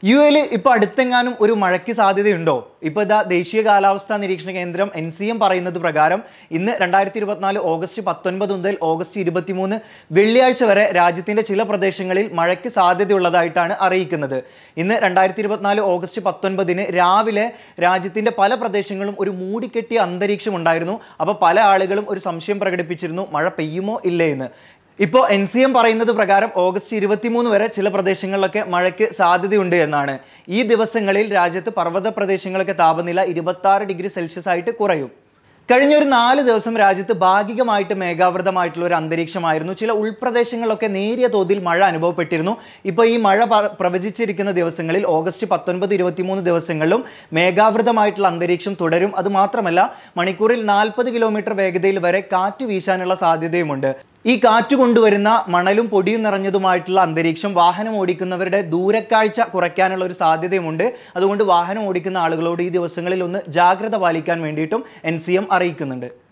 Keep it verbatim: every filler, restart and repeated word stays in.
U എയിൽ ഇപ്പോൾ അടുത്തെങ്ങാനും ഒരു മഴയ്ക്ക് സാധ്യതയുണ്ടോ? ഇപ്പോൾ ഇതാ ദേശീയ കാലാവസ്ഥാ നിരീക്ഷണ കേന്ദ്രം എൻ സി എം പറയുന്നത് പ്രകാരം ഇന്ന് രണ്ടായിരത്തി ഇരുപത്തിനാല് ഓഗസ്റ്റ് പത്തൊൻപത് മുതൽ ഓഗസ്റ്റ് ഇരുപത്തിമൂന്ന് വെള്ളിയാഴ്ച വരെ രാജ്യത്തിന്റെ ചില പ്രദേശങ്ങളിൽ മഴയ്ക്ക് സാധ്യതയുള്ളതായിട്ടാണ് അറിയിക്കുന്നത്. ഇന്ന് രണ്ടായിരത്തി ഇരുപത്തിനാല് ഓഗസ്റ്റ് പത്തൊൻപതിന് രാവിലെ രാജ്യത്തിന്റെ പല പ്രദേശങ്ങളും ഒരു മൂടിക്കെട്ടിയ അന്തരീക്ഷം ഉണ്ടായിരുന്നു. അപ്പോൾ പല ആളുകളും ഒരു സംശയം പ്രകടിപ്പിച്ചിരുന്നു, മഴ പെയ്യുമോ ഇല്ലേ എന്ന്. ഇപ്പോൾ എൻ സി എം പറയുന്നത് പ്രകാരം ഓഗസ്റ്റ് ഇരുപത്തിമൂന്ന് വരെ ചില പ്രദേശങ്ങളിലൊക്കെ മഴയ്ക്ക് സാധ്യതയുണ്ട് എന്നാണ്. ഈ ദിവസങ്ങളിൽ രാജ്യത്ത് പർവ്വത പ്രദേശങ്ങളൊക്കെ താപനില ഇരുപത്തി ആറ് ഡിഗ്രി സെൽഷ്യസ് ആയിട്ട് കുറയും. കഴിഞ്ഞ ഒരു നാല് ദിവസം രാജ്യത്ത് ഭാഗികമായിട്ട് മേഘാവൃതമായിട്ടുള്ള ഒരു അന്തരീക്ഷമായിരുന്നു. ചില ഉൾപ്രദേശങ്ങളിലൊക്കെ നേരിയ തോതിൽ മഴ അനുഭവപ്പെട്ടിരുന്നു. ഇപ്പോൾ ഈ മഴ പ്രവചിച്ചിരിക്കുന്ന ദിവസങ്ങളിൽ ഓഗസ്റ്റ് പത്തൊൻപത് ഇരുപത്തിമൂന്ന് ദിവസങ്ങളിലും മേഘാവൃതമായിട്ടുള്ള അന്തരീക്ഷം തുടരും. അതുമാത്രമല്ല, മണിക്കൂറിൽ നാൽപ്പത് കിലോമീറ്റർ വേഗതയിൽ വരെ കാറ്റ് വീശാനുള്ള സാധ്യതയുമുണ്ട്. ഈ കാറ്റ് കൊണ്ടുവരുന്ന മണലും പൊടിയും നിറഞ്ഞതുമായിട്ടുള്ള അന്തരീക്ഷം വാഹനം ഓടിക്കുന്നവരുടെ ദൂരക്കാഴ്ച കുറയ്ക്കാനുള്ള ഒരു സാധ്യതയുമുണ്ട്. അതുകൊണ്ട് വാഹനം ഓടിക്കുന്ന ആളുകളോട് ഈ ദിവസങ്ങളിൽ ഒന്ന് ജാഗ്രത പാലിക്കാൻ വേണ്ടിയിട്ടും എൻ സി എം അറിയിക്കുന്നുണ്ട്.